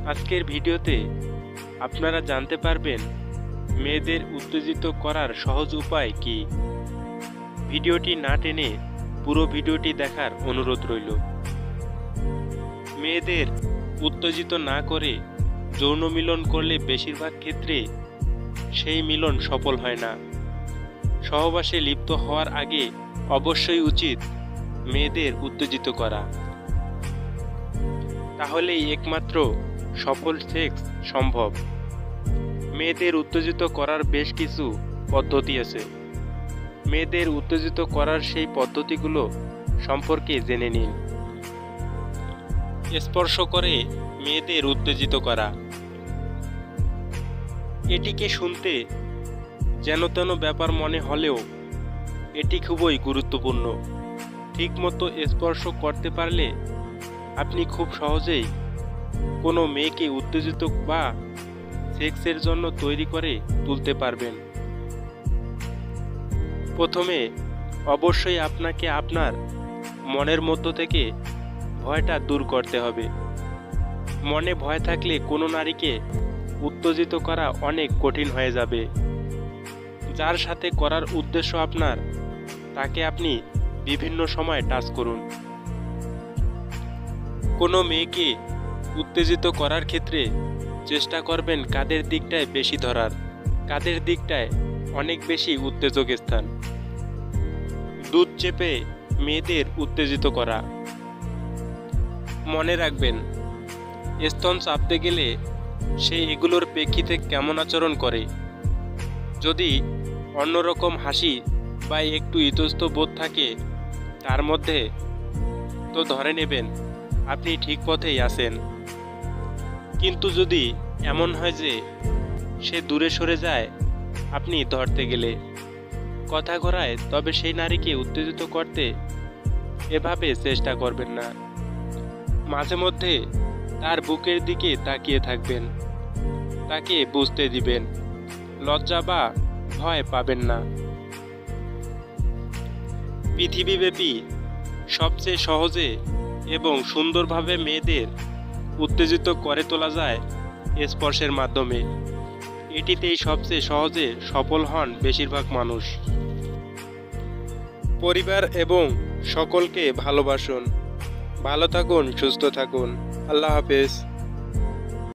আজকের ভিডিওতে আপনারা জানতে পারবেন মেয়েদের উত্তেজিত করার সহজ উপায় কি। ভিডিওটি না টেনে পুরো ভিডিওটি দেখার অনুরোধ রইল। মেয়েদের উত্তেজিত না করে যৌন মিলন করলে বেশিরভাগ ক্ষেত্রে সেই মিলন সফল হয় না। সহবাসে লিপ্ত হওয়ার আগে অবশ্যই উচিত মেয়েদের উত্তেজিত করা, তাহলেই একমাত্র সফল সেক্স সম্ভব। মেয়েদের উত্তেজিত করার বেশ কিছু পদ্ধতি আছে। মেয়েদের উত্তেজিত করার সেই পদ্ধতিগুলো সম্পর্কে জেনে নিন। স্পর্শ করে মেয়েদের উত্তেজিত করা। এটিকে শুনতে যেন তেন ব্যাপার মনে হলেও এটি খুবই গুরুত্বপূর্ণ। ঠিকমতো স্পর্শ করতে পারলে আপনি খুব সহজেই কোনো মেয়েকে উত্তেজিত বা সেক্সের জন্য তৈরি করে তুলতে পারবেন। প্রথমে অবশ্যই আপনাকে আপনার মনের মধ্য থেকে ভয়টা দূর করতে হবে। মনে ভয় থাকলে কোনো নারীকে উত্তেজিত করা অনেক কঠিন হয়ে যাবে। যার সাথে করার উদ্দেশ্য আপনার, তাকে আপনি বিভিন্ন সময় টাচ করুন। কোনো মেয়েকে উত্তেজিত করার ক্ষেত্রে চেষ্টা করবেন কাঁধের দিকটায় বেশি ধরার। কাঁধের দিকটায় অনেক বেশি উত্তেজক স্থান। দুধ চেপে মেয়েদের উত্তেজিত করা। মনে রাখবেন, স্তন চাপতে গেলে সে এগুলোর প্রেক্ষিতে কেমন আচরণ করে। যদি অন্যরকম হাসি বা একটু ইতস্ত বোধ থাকে তার মধ্যে, তো ধরে নেবেন আপনি ঠিক পথেই আছেন। কিন্তু যদি এমন হয় যে সে দূরে সরে যায় আপনি ধরতে গেলে, কথা ঘোরায়, তবে সেই নারীকে উত্তেজিত করতে এভাবে চেষ্টা করবেন না। মাঝে মধ্যে তার বুকের দিকে তাকিয়ে থাকবেন, তাকে বুঝতে দিবেন, লজ্জা বা ভয় পাবেন না। পৃথিবীব্যাপী সবচেয়ে সহজে এবং সুন্দরভাবে মেয়েদের উত্তেজিত করে তোলা যায় স্পর্শের মাধ্যমে। এটিতেই সবচেয়ে সহজে সফল হন বেশিরভাগ মানুষ। পরিবার এবং সকলকে ভালোবাসুন। ভালো থাকুন, সুস্থ থাকুন। আল্লাহ হাফেজ।